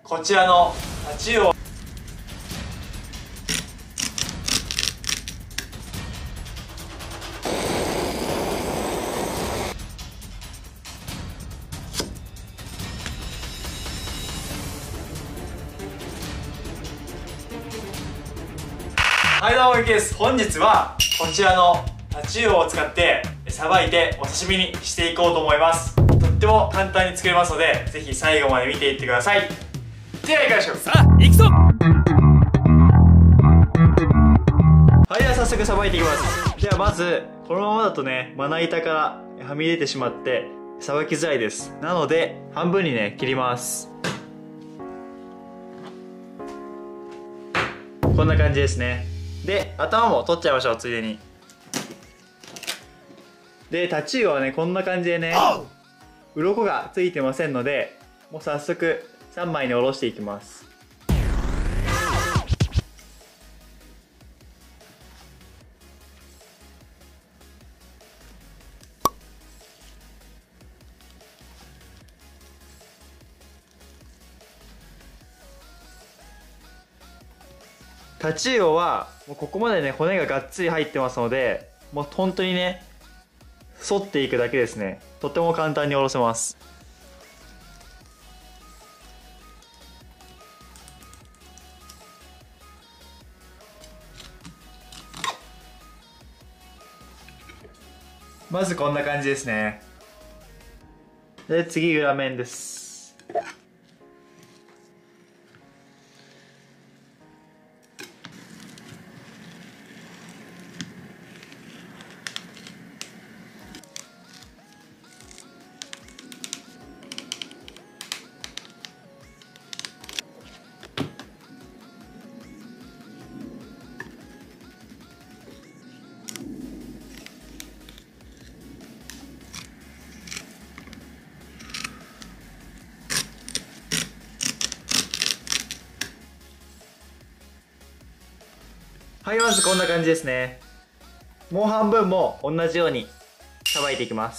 こちらのタチウオ。はい、どうもゆきです。本日はこちらのタチウオを使ってさばいてお刺身にしていこうと思います。とっても簡単に作れますので、ぜひ最後まで見ていってください。では行きましょう。 さあ行くぞ。 はい、では早速さばいていきます。ではまずこのままだとね、まな板からはみ出てしまってさばきづらいです。なので半分にね切ります。こんな感じですね。で頭も取っちゃいましょう、ついでに。でタチウオはねこんな感じでね、鱗がついてませんので、もう早速3枚におろしていきます。タチウオはもうここまでね骨ががっつり入ってますので、もう本当にね反っていくだけですね。とても簡単におろせます。まずこんな感じですね。で次裏面です。はい、まずこんな感じですね。もう半分も同じようにさばいていきます。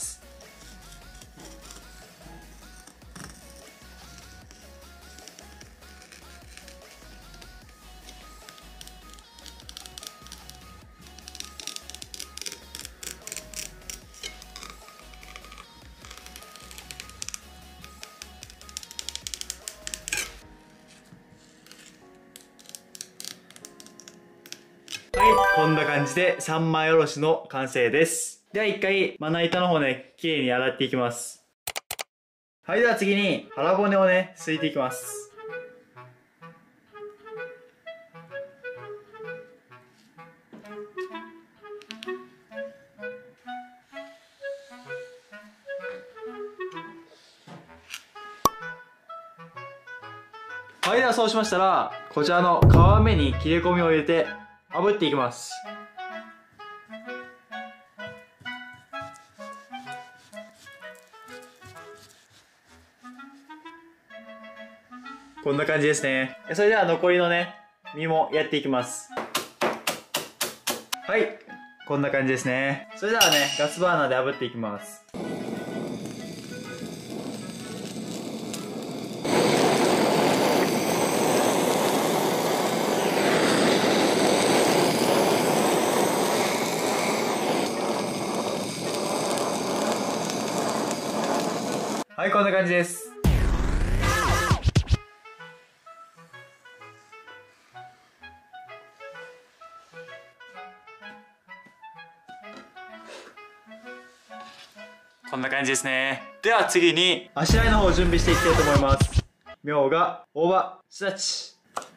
はい、こんな感じで3枚おろしの完成です。では一回まな板の方ね、きれいに洗っていきます。はい、では次に腹骨をね、すいていきます。はい、ではそうしましたら、こちらの皮目に切れ込みを入れて炙っていきます。こんな感じですね。それでは残りのね、身もやっていきます。はい、こんな感じですね。それではね、ガスバーナーで炙っていきます。はい、こんな感じです。こんな感じですね。では次に、あしらいの方を準備していきたいと思います。みょうが、大葉、すだち。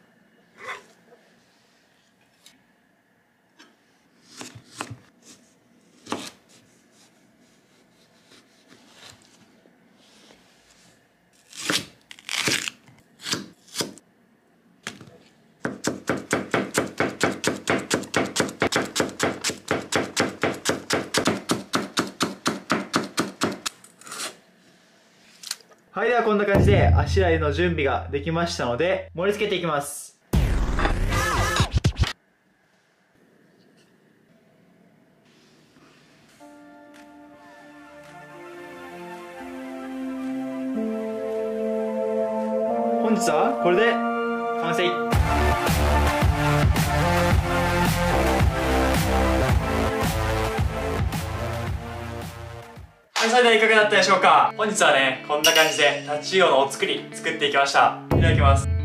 はい、ではこんな感じであしらいの準備ができましたので、盛り付けていきます。本日日はこれで完成。はい、それではいかがだったでしょうか。本日はね、こんな感じでタチウオのお作り作っていきました。いただきます。や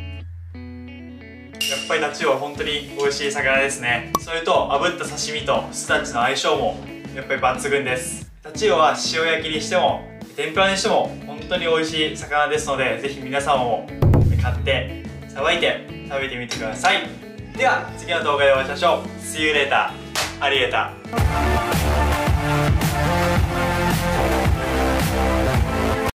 っぱりタチウオは本当に美味しい魚ですね。それと炙った刺身とスダチの相性もやっぱり抜群です。タチウオは塩焼きにしても天ぷらにしても本当に美味しい魚ですので、ぜひ皆様も買ってさばいて食べてみてください。では次の動画でお会いしましょう。See you later. アリエーター。